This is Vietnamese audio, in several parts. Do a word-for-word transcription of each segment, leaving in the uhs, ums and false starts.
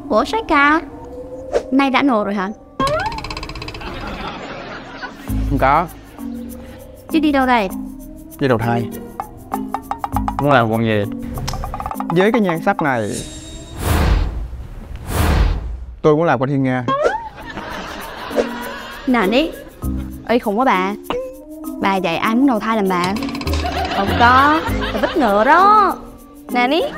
Ủa Soái ca, nay đã nổ rồi hả? Không có. Chứ đi đâu đây? Đi đầu thai. Muốn làm con gì? Với cái nhan sắc này, tôi muốn làm con thiên nga. Nè đi. Ê khùng quá bà. Bà dạy ai muốn đầu thai làm bà? Không có, bà bất ngờ đó. Nè đi.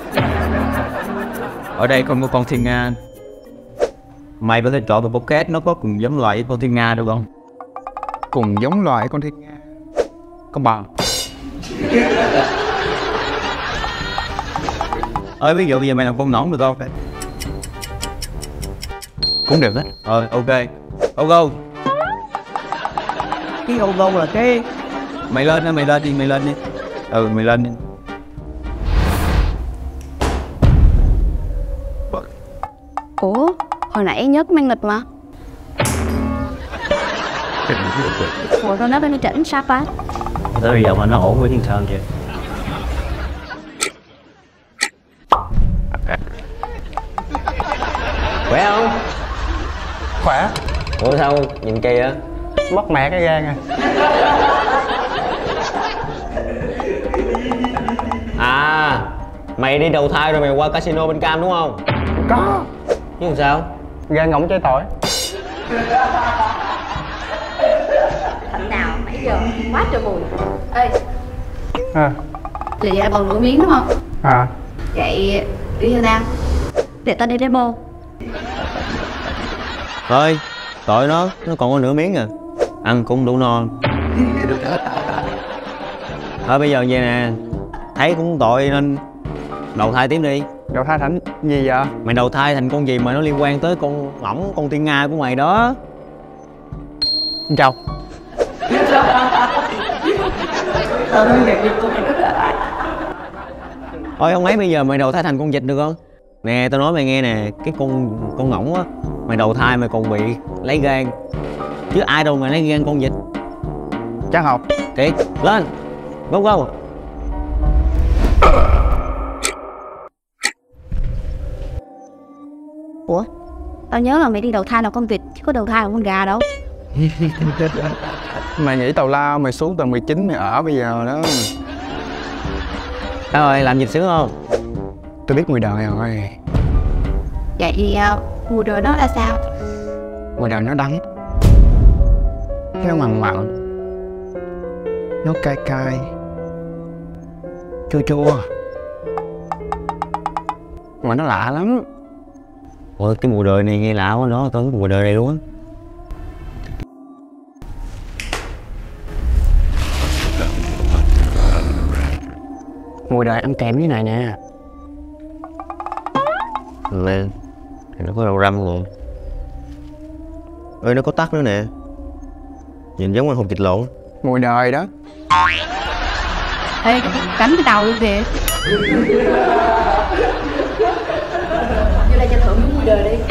Ở đây còn có con thiên nga. Mày có thể chọn một pocket nó có cùng giống loại với con thiên nga được không? Cùng giống loại con thiên nga. Con bò. Ơi ví dụ bây giờ mày làm con nõn được không? Cũng được đó. Ờ ok. Go go. Cái go go là cái mày lên đi, mày lên đi, mày lên đi. Ừ mày lên đi. Ủa, hồi nãy nhớ có mang nghịch mà. Ủa con nói bên nó chỉnh sao á? Tới bây giờ mà nó ổn với Thiên Sơn vậy. Khỏe không? Khỏe. Ủa sao nhìn kỳ á? Mất mẹ cái gan à. À, mày đi đầu thai rồi mày qua casino bên Cam đúng không? Có. Chứ làm sao? Gan ngỗng chơi tỏi. Thằng nào nãy giờ quá trời mùi. Ê, À. vậy là bầu nửa miếng đúng không? À. Vậy đi theo tao. Để tao đi demo. Thôi, tội nó, nó còn có nửa miếng à. Ăn cũng đủ no. Thôi bây giờ vậy nè, thấy cũng tội nên đầu thai tiếp đi. Đầu thai thành gì vậy? Mày đầu thai thành con gì mà nó liên quan tới con ngỗng, con tiên Nga của mày đó. Chào. Thôi không ấy bây giờ mày đầu thai thành con vịt được không? Nè tao nói mày nghe nè, cái con con ngỗng á, mày đầu thai mày còn bị lấy gan. Chứ ai đâu mà lấy gan con vịt. Chắc học. Kiệt, lên. Go go. Ủa, tao nhớ là mày đi đầu thai là con vịt chứ có đầu thai là con gà đâu. Mày nghĩ tào lao mày xuống tầng mười chín mày ở bây giờ đó. Sao rồi, làm vịt sướng không? Tôi biết mùi đời rồi. Vậy thì uh, mùi đời đó là sao? Mùi đời nó đắng. Nó mặn mặn. Nó cay cay. Chua chua. Mà nó lạ lắm. Ủa cái mùi đời này nghe lạ quá đó, tao biết mùi đời này luôn á. Mùi đời ăn kèm như này nè. Lên thì nó có đầu răm rồi. Ơi nó có tắc nữa nè. Nhìn giống con hột vịt lộn. Mùi đời đó. Ê, cắn cái đầu luôn kìa. Như là cho thưởng những mùi đời đi.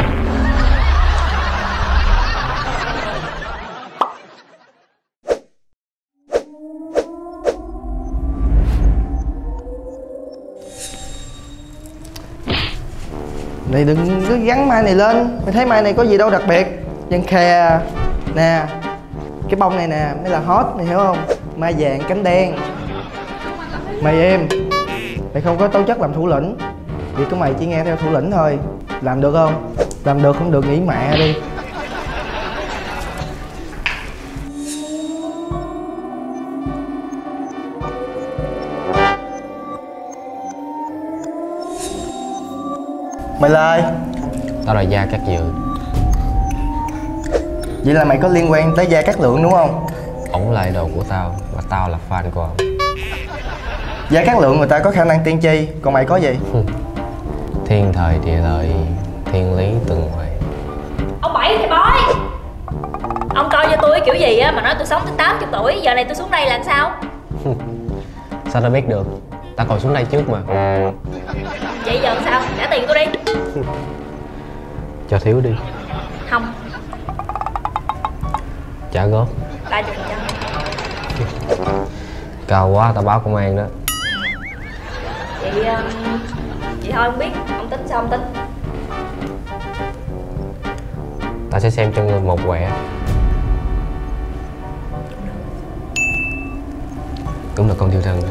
Này đừng cứ gắn mai này lên. Mày thấy mai này có gì đâu đặc biệt. Dân khe nè. Cái bông này nè mới là hot, mày hiểu không? Mai vàng cánh đen. Mày em, mày không có tố chất làm thủ lĩnh. Việc của mày chỉ nghe theo thủ lĩnh thôi. Làm được không? Làm được không được nghỉ mẹ đi. Mày là ai? Tao là Gia Cát Dự. Vậy là mày có liên quan tới Gia Cát Lượng đúng không? Ổng là idol của tao và tao là fan của ổng. Gia Cát Lượng người ta có khả năng tiên tri, còn mày có gì? Thiên thời địa lợi, thiên lý từng huề. Ông Bảy thầy bói. Ông coi cho tôi kiểu gì á mà nói tôi sống tới tám mươi tuổi, giờ này tôi xuống đây là sao? Sao tao biết được? Tao còn xuống đây trước mà. Vậy giờ sao? Trả tiền tôi đi. Cho thiếu đi. Không. Trả góp. ba mươi phần trăm. Cao quá tao báo công an đó. Vậy um, vậy thôi không biết, ông tính sao ông tính? Tao sẽ xem cho ngươi một quẻ. Đúng là con thiêu thân.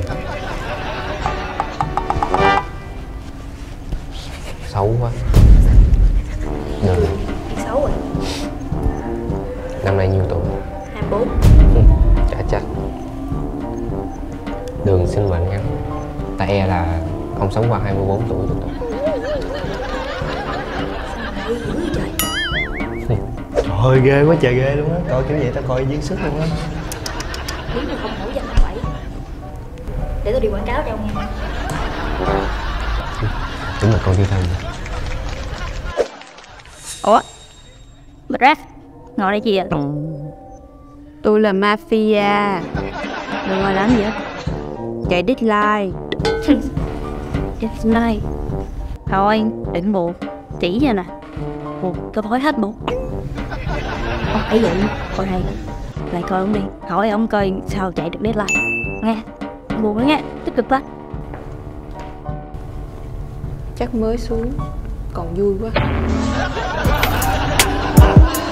Xấu quá. Đường Xấu rồi. năm nay nhiêu tuổi? hai mươi bốn. Chả chắc. Đường sinh mệnh ngắn. Ta e là không sống qua hai mươi bốn tuổi được đâu. Trời ơi ghê quá trời ghê luôn á. Coi kiểu vậy tao coi duyên sức luôn á. Nếu mà không nổi danh là bảy. Để tôi đi quảng cáo cho ông nghe. Đúng là con thiêu thân. Ủa? Bật rác, ngồi đây chị ạ. Tôi là mafia. Đừng ngồi làm gì hết. Chạy deadline. Deadline. Thôi, đừng buồn. Chỉ cho nè. Buồn, tôi hỏi hết buồn. Ông ấy vậy, coi này. Lại coi ông đi. Hỏi ông coi sao chạy được deadline. Nghe, buồn đó nghe, tích cực quá. Chắc mới xuống còn vui quá.